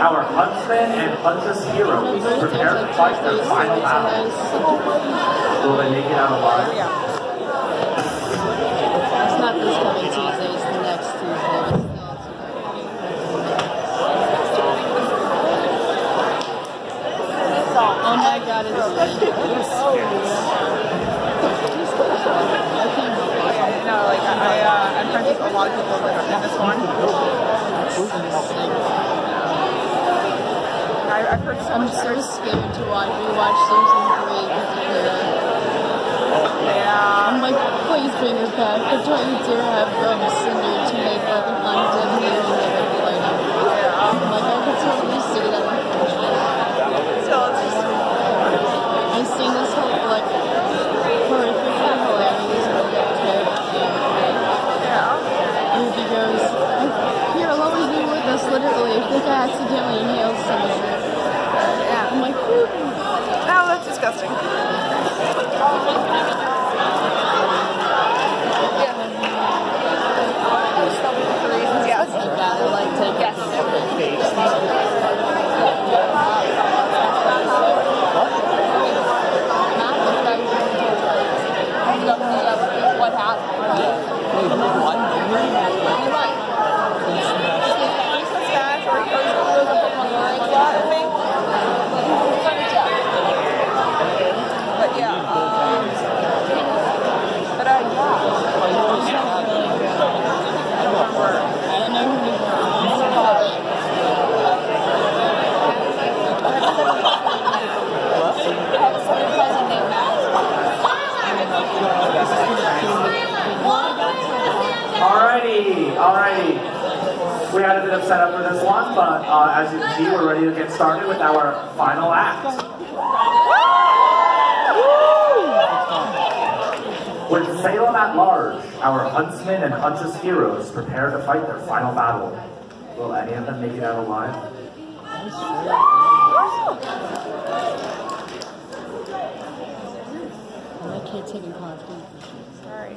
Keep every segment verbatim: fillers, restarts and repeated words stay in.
our huntsman and huntress heroes prepare to fight their final battle. Will they make it out alive? It's not this coming Tuesday, it's the next Tuesday. Oh my god, it's so No, like I, uh, I'm friends with a lot of people that are in this one. I, I've heard so I'm much. so scared to watch. We watched season three with Kira. Yeah. I'm like, please bring her back. They're trying to have um, Cinder to make like an undone hero that would play them. Yeah. I'm like, I could totally see that. So it's just. I've seen this whole like horrific and hilarious Yeah. movie goes, here, I'll always be with us, literally, if the guy accidentally inhales someone. Yeah. I'm like, whew. Oh, that's disgusting. Yeah. For reasons, yes. I'd rather like take yes. What happened? But yeah, um, but uh, yeah. I don't remember. I don't know who I have a second cousin named Matt. Alrighty, alrighty. We had a bit of setup for this one, but uh, as you can see, we're ready to get started with our final act. With Salem at large, our huntsmen and huntress heroes prepare to fight their final battle. Will any of them make it out alive? I can't take in costume. Sorry.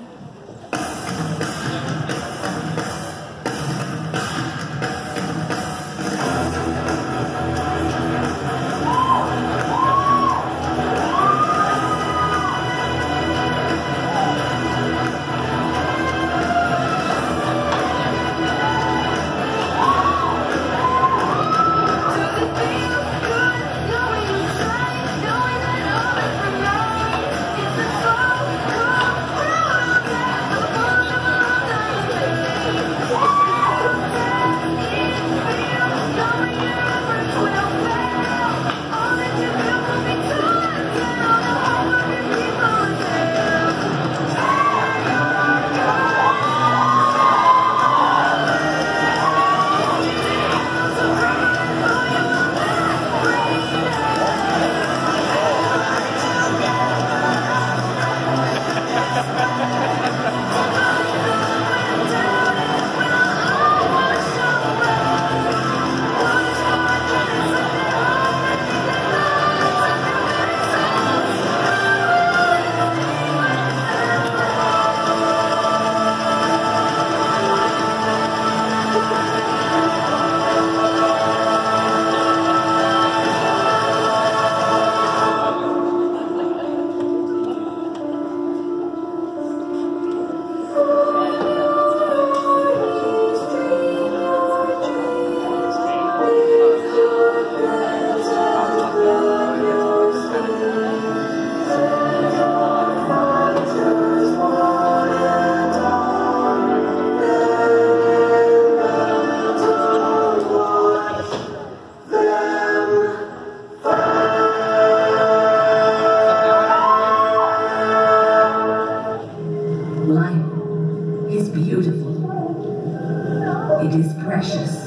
Life is beautiful. It is precious.